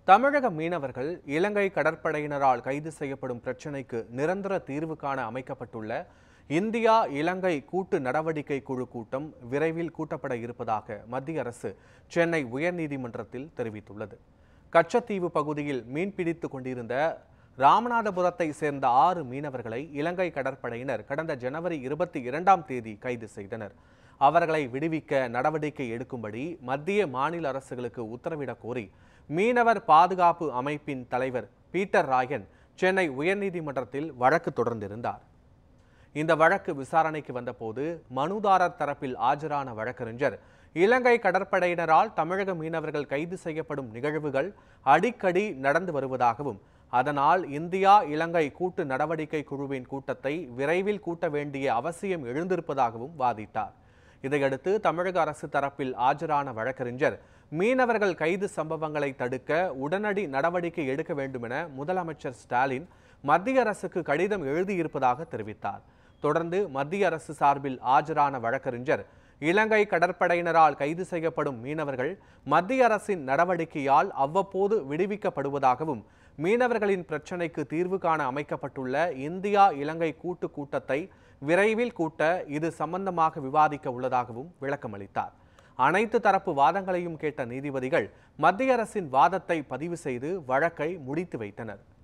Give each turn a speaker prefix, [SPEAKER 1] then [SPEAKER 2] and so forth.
[SPEAKER 1] தமிழக மீனவர்கள் இலங்கை கடற்படையினரால் கைது செய்யப்படும் பிரச்சினைக்கு நிரந்தர தீர்வு காண அமைக்கப்பட்டுள்ள இந்தியா இலங்கை கூட்டு நடவடிக்கை குழு கூட்டம் விரைவில் கூட்டப்பட இருப்பதாக மத்திய அரசு சென்னை உயர்நீதிமன்றத்தில் தெரிவித்துள்ளது. கச்சத்தீவு பகுதியில் மீன்பிடித்துக் கொண்டிருந்த ராமநாதபுரத்தை சேர்ந்த 6 மீனவர்களை இலங்கை கடற்படையினர் கடந்த ஜனவரி 22ஆம் தேதி கைது செய்தனர். அவர்களை விடுவிக்க நடவடிக்கை எடுக்கும்படி மத்திய மாநில அரசுகளுக்கு உத்தரவிடக் கோரி மீனவர் பாதுகாப்பு அமைப்பின் தலைவர் பீட்டர் ராயன் சென்னை உயர்நீதிமன்றத்தில் வழக்கு தொடர்ந்திருந்தார். இந்த வழக்கு விசாரணைக்கு வந்தபோது மனுதாரர் தரப்பில் ஆஜரான வழக்கறிஞர் இலங்கை கடற்படையினரால் தமிழக மீனவர்கள் கைது செய்யப்படும் நிகழ்வுகள் அடிக்கடி நடந்து வருவதாகவும் அதனால் இந்தியா இலங்கை கூட்டு நடவடிக்கை குழுவின் கூட்டத்தை விரைவில் கூட்ட வேண்டிய அவசியம் எழுந்திருப்பதாகவும் வாதிட்டார். இதையடுத்து தமிழக அரசு தரப்பில் ஆஜரான வழக்கறிஞர் மீனவர்கள் கைது சம்பவங்களை தடுக்க உடனடி நடவடிக்கை எடுக்க வேண்டும் என முதலமைச்சர் ஸ்டாலின் மத்திய அரசுக்கு கடிதம் எழுதியிருப்பதாக தெரிவித்தார். தொடர்ந்து மத்திய அரசு சார்பில் ஆஜரான வழக்கறிஞர் இலங்கை கடற்படையினரால் கைது செய்யப்படும் மீனவர்கள் மத்திய அரசின் நடவடிக்கையால் அவ்வப்போது விடுவிக்கப்படுவதாகவும் மீனவர்களின் பிரச்சினைக்கு தீர்வு காண அமைக்கப்பட்டுள்ள இந்தியா இலங்கை கூட்டத்தை விரைவில் கூட்ட இது சம்பந்தமாக விவாதிக்க உள்ளதாகவும் விளக்கமளித்தார். அனைத்து தரப்பு வாதங்களையும் கேட்ட நீதிபதிகள் மத்திய அரசின் வாதத்தை பதிவு செய்து வழக்கை முடித்து வைத்தனர்.